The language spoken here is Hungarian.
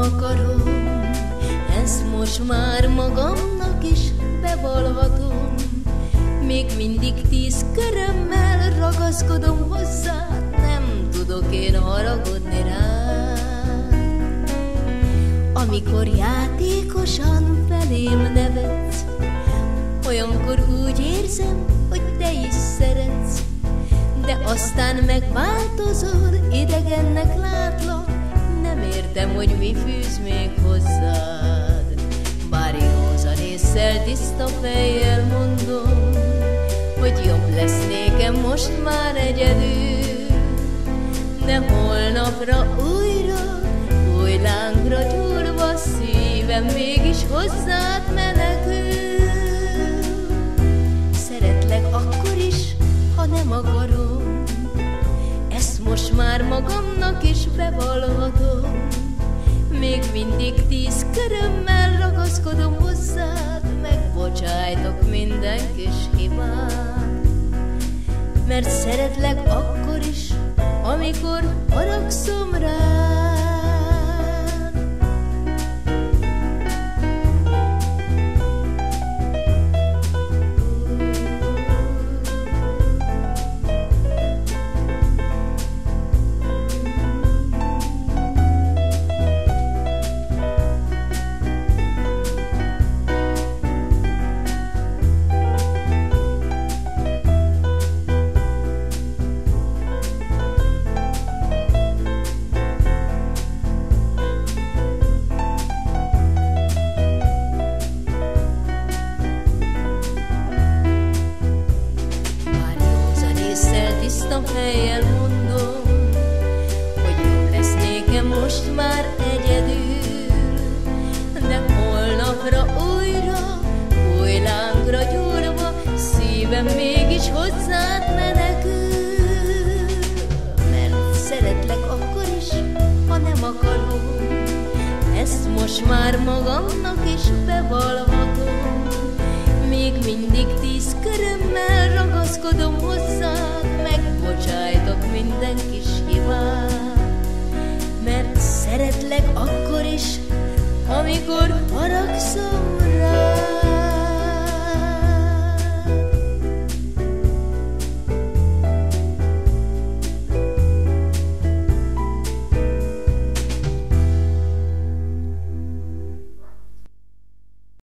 akarom, ezt most már magamnak is bevallhatom. Még mindig 10 körömmel ragaszkodom hozzá, nem tudok én haragudni rád. Amikor játékosan felém nevetsz, olyankor úgy érzem, hogy te is szeretsz. De aztán megváltozol, idegennek látlak, nem értem, hogy mi fűz még hozzád. Bár józanésszel, tiszta fejjel mondom, hogy jobb lesz nékem most már egyedül. De holnapra újra, új lángra gyúrva, szívem mégis hozzád menekül. Szeretlek akkor is, ha nem akarom, ezt most már magamnak is bevallhatom. Még mindig 10 körömmel ragaszkodom hozzád, megbocsájtok minden kis hibát. Mert szeretlek akkor is, amikor haragszom rád. Tiszta fejjel mondom, hogy jobb lesz nékem most már egyedül. De holnapra újra, új lángra gyúrva, szívem mégis hozzád menekül. Mert szeretlek akkor is, ha nem akarom, ezt most már magamnak is bevallhatom. Még mindig 10 körömmel ragaszkodom hozzád, megbocsájtok minden kis hibát. Mert szeretlek akkor is, amikor haragszom